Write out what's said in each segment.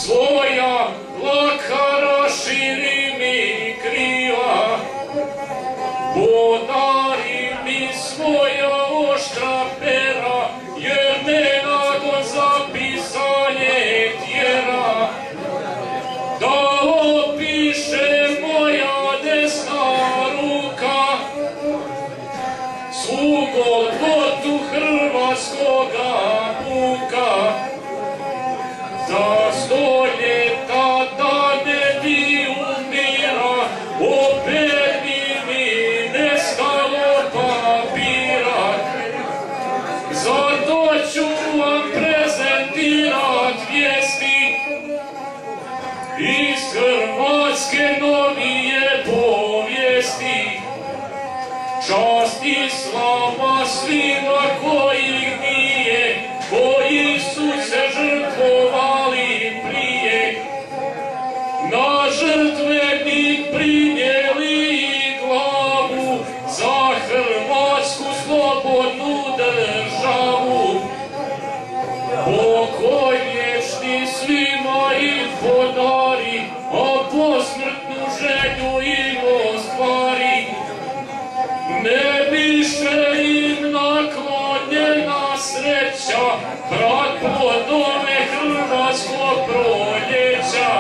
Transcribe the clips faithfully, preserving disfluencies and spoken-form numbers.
svoja dlaka raširi mi krila, podari mi svoja oštra pera, jer me nagon za pisanje tjera. Da opiše moja desna ruka svu golgotu hrvatskoga puka, za sto ljeta da ne bi umira, opet bi mi nestalo papira. Zato ću vam prezentirat vijesti iz Hrvatske novije povijesti. Čast i slava svima kojih nije, koji su se žrtvovali prije. Na žrtvenik prinijeli i glavu za Hrvatsku slobodnu državu. Pokoj vječni svima im podari, a posmrtnu želju im ostvari. Ne biše im naklonjena sreća, brat plodove hrvatskog proljeća.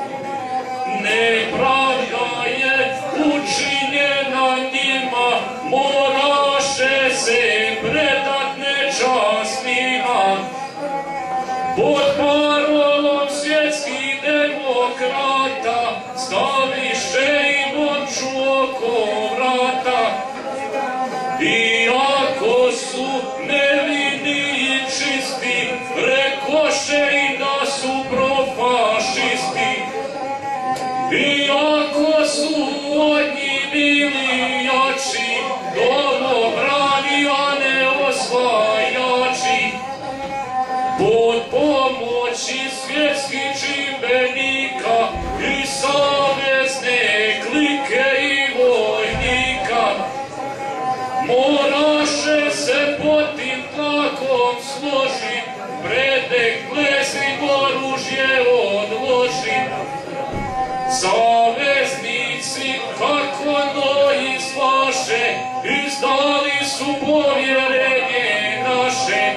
Nepravda je učinjena njima, moraše se predat nečasnima. Pod parolom svjetskih demokrata staviše im omču oko vrata. Iako su nevini i čisti, rekoše i da su profašisti. Iako su od njih bili jači, domobrani, a ne osvajači. Pod pomoći svjetskih čimbenika i savezne klike i vojnika, moraše se pod tim tlakom složit, predek plesnik oružje odložit. Saveznici kako noji slaše, izdali su povjerenje naše.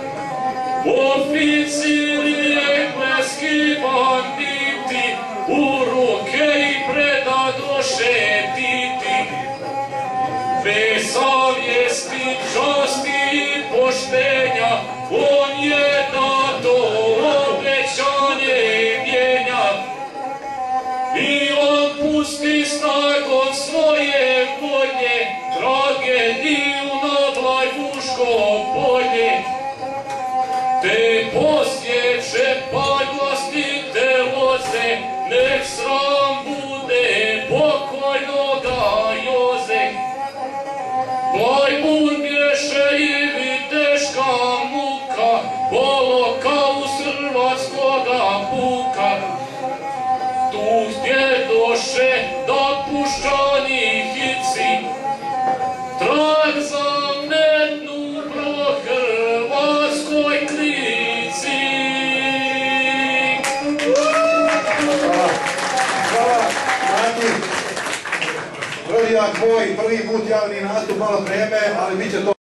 Oficiri engleski banditi u ruke i predadoše Titi. Bez savjesti, časti i poštenja, on je dato obećanje mijenja. I on pusti snagom svoje volje tragediju na Blajburško polje. Te posjeće padlastite voze, nek sram bude pokojnoga Joze. Blajburg bješe i viteška muka, holokaust hrvatskoga puka. Tu stjedoše da puščani hici, trag zametnu pro hrvatskoj klici. Hvala, hvala, Mati. Rodijak tvoj, prvi put javni nastup, malo vreme, ali bit će to